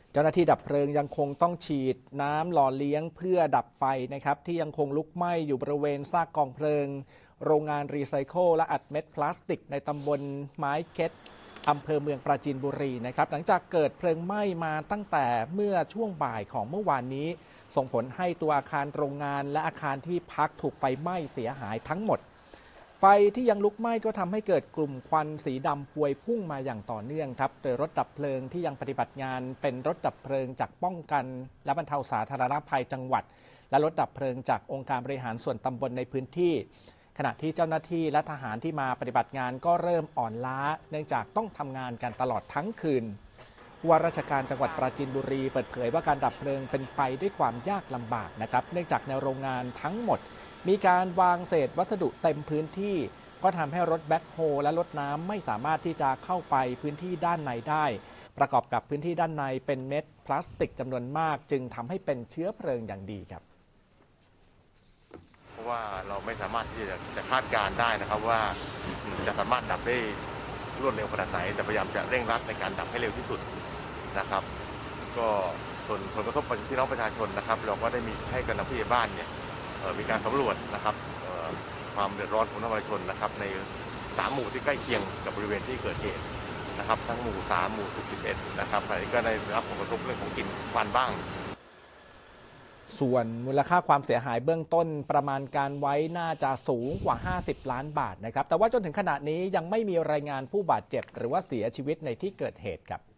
เจ้าหน้าที่ดับเพลิงยังคงต้องฉีดน้ำหล่อเลี้ยงเพื่อดับไฟนะครับที่ยังคงลุกไหม้อยู่บริเวณซากกองเพลิงโรงงานรีไซเคิลและอัดเม็ดพลาสติกในตำบลไม้เค็ดอำเภอเมืองปราจีนบุรีนะครับหลังจากเกิดเพลิงไหม้มาตั้งแต่เมื่อช่วงบ่ายของเมื่อวานนี้ส่งผลให้ตัวอาคารโรงงานและอาคารที่พักถูกไฟไหม้เสียหายทั้งหมดไฟที่ยังลุกไหม้ก็ทำให้เกิดกลุ่มควันสีดำพวยพุ่งมาอย่างต่อเนื่องครับโดยรถดับเพลิงที่ยังปฏิบัติงานเป็นรถดับเพลิงจากป้องกันและบรรเทาสาธารณภัยจังหวัดและรถดับเพลิงจากองค์การบริหารส่วนตำบลในพื้นที่ขณะที่เจ้าหน้าที่และทหารที่มาปฏิบัติงานก็เริ่มอ่อนล้าเนื่องจากต้องทำงานกันตลอดทั้งคืนว่าราชการจังหวัดปราจีนบุรีเปิดเผยว่าการดับเพลิงเป็นไปด้วยความยากลำบากนะครับเนื่องจากในโรงงานทั้งหมดมีการวางเศษวัสดุเต็มพื้นที่ก็ทำให้รถแบ็คโฮและรถน้ำไม่สามารถที่จะเข้าไปพื้นที่ด้านในได้ประกอบกับพื้นที่ด้านในเป็นเม็ดพลาสติกจำนวนมากจึงทำให้เป็นเชื้อเพลิงอย่างดีครับเพราะว่าเราไม่สามารถที่จะคาดการณ์ได้นะครับว่าจะสามารถดับได้รวดเร็วขนาดไหนแต่พยายามจะเร่งรัดในการดับให้เร็วที่สุดนะครับก็ส่วนผลกระทบพี่น้องประชาชนนะครับเราก็ได้มีให้กำนันผู้ใหญ่บ้านเนี่ยมีการสำรวจนะครับความเดือดร้อนของประชาชนนะครับใน3หมู่ที่ใกล้เคียงกับบริเวณที่เกิดเหตุนะครับทั้งหมู่3หมู่11นะครับอันนี้ก็ได้รับผลกระทบเรื่องของกลิ่นควันบ้างส่วนมูลค่าความเสียหายเบื้องต้นประมาณการไว้น่าจะสูงกว่า50 ล้านบาทนะครับแต่ว่าจนถึงขณะนี้ยังไม่มีรายงานผู้บาดเจ็บหรือว่าเสียชีวิตในที่เกิดเหตุครับ